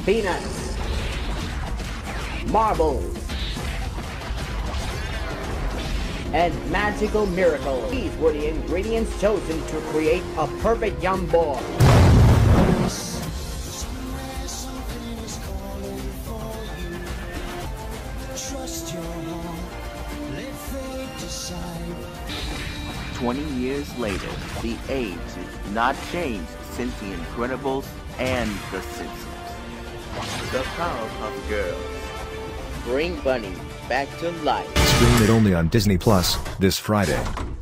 peanuts, marbles, and magical miracles. These were the ingredients chosen to create a perfect yum ball. Trust your heart, let fate decide. 20 years later, the age is not changed since The Incredibles and The Simpsons. The Powerpuff Girls bring Bunny back to life. Stream it only on Disney Plus this Friday.